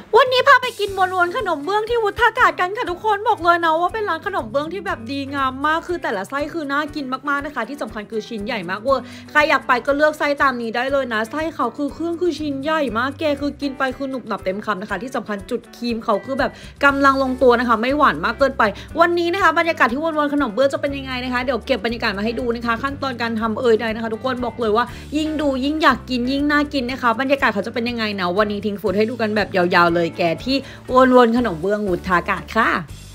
วันนี้พาไปกินวนๆขนมเบื้องที่วุฒากาศกันค่ะทุกคนบอกเลยนะว่าเป็นร้านขนมเบื้องที่แบบดีงามมากคือแต่ละไส้คือน่ากินมากๆนะคะที่สำคัญคือชิ้นใหญ่มากเวอร์ใครอยากไปก็เลือกไส้ตามนี้ได้เลยนะไส้เขาคือเครื่องคือชิ้นใหญ่มากแกคือกินไปคือหนุบหนับเต็มคำนะคะที่สำคัญจุดครีมเขาคือแบบกำลังลงตัวนะคะไม่หวานมากเกินไปวันนี้นะคะบรรยากาศที่วนๆขนมเบื้องจะเป็นยังไงนะคะเดี๋ยวเก็บบรรยากาศมาให้ดูนะคะขั้นตอนการทำได้นะคะทุกคนบอกเลยว่ายิ่งดูยิ่งอยากกินยิ่งน่ากินนะคะบรรยากาศเขาจะเป็นยังไงนะวันนี้ทิ้งฟูดให้ดูกันแบบยาวๆเลยแกที่วนๆขนมเบื้องวุฒากาศค่ะ